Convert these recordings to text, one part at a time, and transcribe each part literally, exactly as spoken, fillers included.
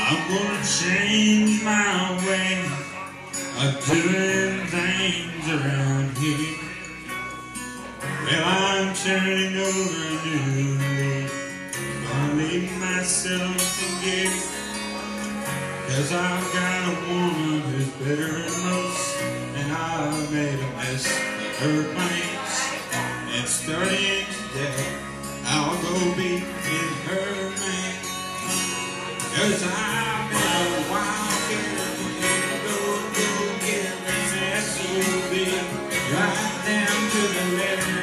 I'm gonna change my way of doing things around here. Well, I'm turning over a new leaf. Gonna leave myself forget, 'cause I've got a woman who's better than most, and I've made a mess of her plans. And starting today, I'll go be in her man. 'Cause I've been a wild girl, go, go, get an S O B, right down to the letter.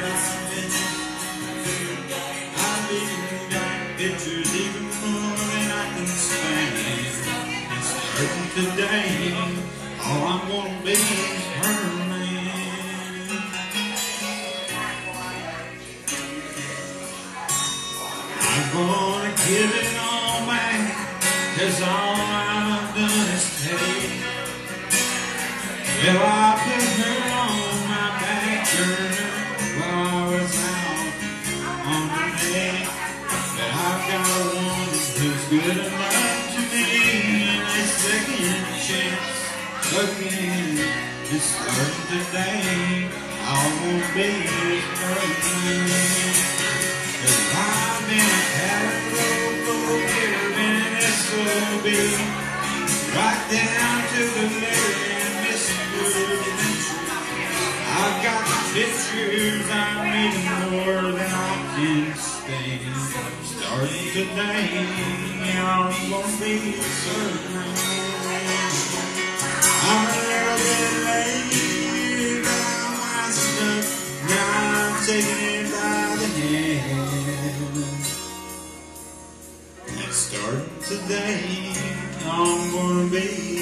I've been got pictures even more than I can stand. And starting today, all I'm gonna be is her man. I'm gonna give it all back, 'cause all I've done is take. Well, I put her on my back burner while I was out on the day. But I've got a woman who's good enough to me, and a second chance again. And starting today, I won't be his person. 'Cause I've been a cattle go-getter, been an S O B, right down to the letter and misadventure. I've got the pictures, I'm reading more than I can stand. Starting today, I'm gonna be certain. I'm a little bit late about my stuff, now I'm taking it by the hand. And starting today, I'm gonna be